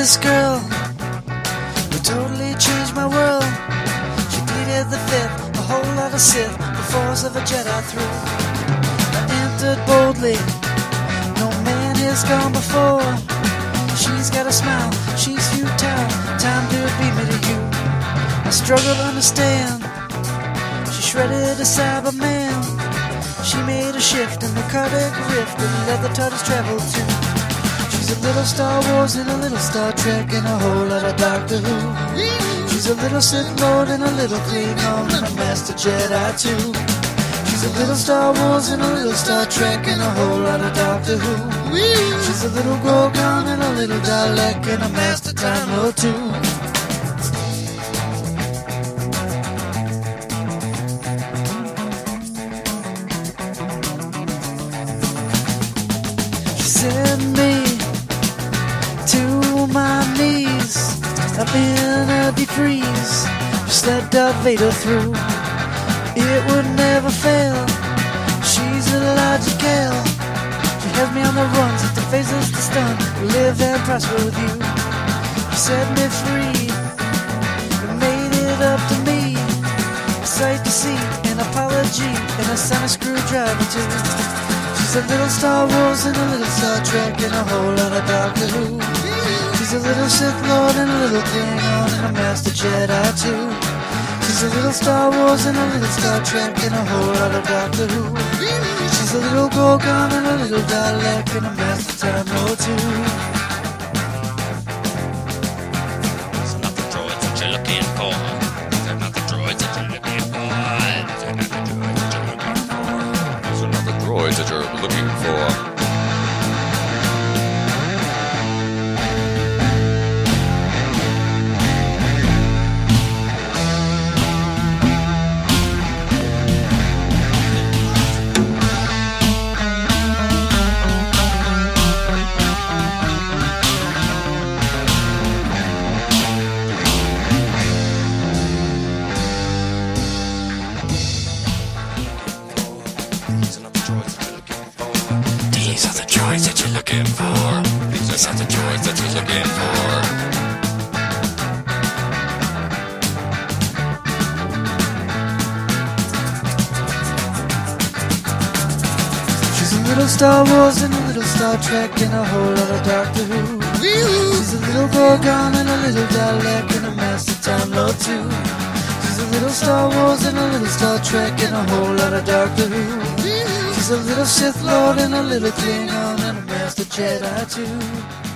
this girl who totally changed my world. She pleaded the fifth, a whole lot of Sith, the force of a Jedi through. I entered boldly, no man has gone before. She's got a smile, she's futile, time to be me to you. I struggle to understand, she shredded a Cyberman. She made a shift in the cardiac rift and let the TARDIS travel too. She's a little Star Wars and a little Star Trek and a whole lot of Doctor Who. She's a little Sith Lord and a little Klingon and a Master Jedi too. She's a little Star Wars and a little Star Trek and a whole lot of Doctor Who. She's a little Gorgon and a little Dalek and a Master Time Lord too. Send me to my knees. I'm in a deep freeze. Just let Darth Vader through. It would never fail. She's illogical. She has me on the run since the phases to stun. Live and prosper with you. You set me free. You made it up to me. A sight to see, an apology, and a sonic screwdriver too. She's a little Star Wars and a little Star Trek and a whole lot of Doctor Who. She's a little Sith Lord and a little Klingon and a Master Jedi too. She's a little Star Wars and a little Star Trek and a whole lot of Doctor Who. She's a little Gorgon and a little Dalek and a Master Time Lord too. These are not the droids that you're looking for. These are not the droids that you're looking for. These are not the droids that you're looking for. Those are not the droids that you're looking for. These are the droids that you're looking for. These are not the droids that you're looking for. She's a little Star Wars and a little Star Trek and a whole lot of Doctor Who. She's a little Gorgon and a little Dalek and a Master Time Lord too. She's a little Star Wars and a little Star Trek and a whole lot of Doctor Who. She's a little Sith Lord and a little Klingon and a Master Jedi too.